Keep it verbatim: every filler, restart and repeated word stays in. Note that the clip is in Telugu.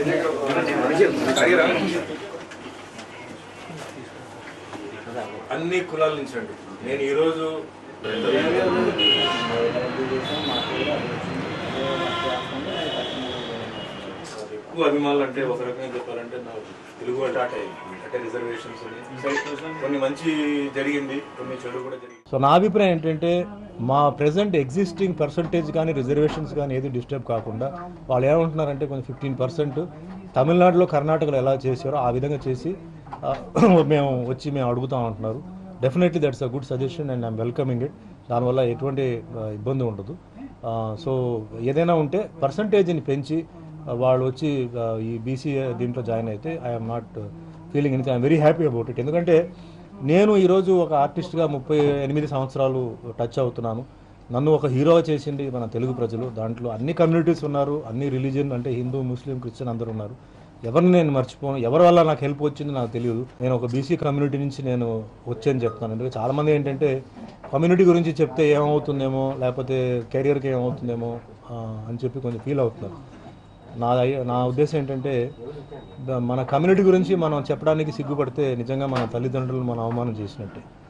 అన్ని కులాల నుంచి అండి. నేను ఈరోజు ఎక్కువ అభిమానులు అంటే ఒక రకంగా చెప్పాలంటే నాకు తెలుగు అంటే అంటే రిజర్వేషన్స్ కొన్ని మంచి జరిగింది, కొన్ని చెడు కూడా జరిగింది. సో నా అభిప్రాయం ఏంటంటే మా ప్రెసెంట్ ఎగ్జిస్టింగ్ పర్సంటేజ్ కానీ రిజర్వేషన్స్ కానీ ఏది డిస్టర్బ్ కాకుండా వాళ్ళు ఏమంటున్నారంటే కొంచెం ఫిఫ్టీన్ పర్సెంట్ తమిళనాడులో కర్ణాటకలో ఎలా చేసారో ఆ విధంగా చేసి మేము వచ్చి మేము అడుగుతాం అంటున్నారు. Definitely that's a good suggestion and I'm welcoming it. దానివల్ల ఎటువంటి ఇబ్బంది ఉండదు. సో ఏదైనా ఉంటే పర్సంటేజ్ని పెంచి వాళ్ళు వచ్చి ఈ బీసీ దీంట్లో జాయిన్ అయితే I'm not feeling anything. I'm very happy about it. ఎందుకంటే నేను ఈరోజు ఒక ఆర్టిస్ట్గా ముప్పై ఎనిమిది సంవత్సరాలు టచ్ అవుతున్నాను. నన్ను ఒక హీరో చేసింది మన తెలుగు ప్రజలు. దాంట్లో అన్ని కమ్యూనిటీస్ ఉన్నారు, అన్ని రిలీజియన్ అంటే హిందూ, ముస్లిం, క్రిస్టియన్ అందరూ ఉన్నారు. ఎవరిని నేను మర్చిపోను. ఎవరి వల్ల నాకు హెల్ప్ వచ్చింది నాకు తెలియదు. నేను ఒక బీసీ కమ్యూనిటీ నుంచి నేను వచ్చాను చెప్తాను. ఎందుకంటే చాలామంది ఏంటంటే కమ్యూనిటీ గురించి చెప్తే ఏమవుతుందేమో, లేకపోతే కెరియర్కి ఏమవుతుందేమో అని చెప్పి కొంచెం ఫీల్ అవుతున్నారు. నా నా ఉద్దేశం ఏంటంటే మన కమ్యూనిటీ గురించి మనం చెప్పడానికి సిగ్గుపడితే నిజంగా మన తల్లిదండ్రులు మనం అవమానం చేసినట్టే.